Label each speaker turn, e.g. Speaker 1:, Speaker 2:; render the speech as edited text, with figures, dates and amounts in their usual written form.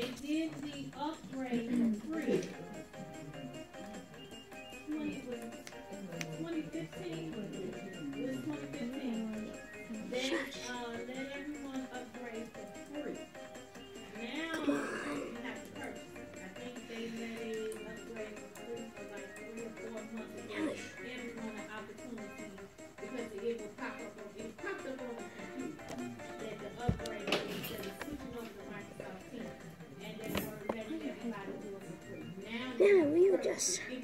Speaker 1: They did the upgrade for free. 2015. It was 2015. They let everyone upgrade for free. Now you have to purchase. I think they let it upgrade for free for like 3 or 4 months to give everyone an opportunity because it will pop up on it popped up on the computer that the upgrade instead of switching over to Microsoft Teams and they were letting everybody do it for free. Now
Speaker 2: we were just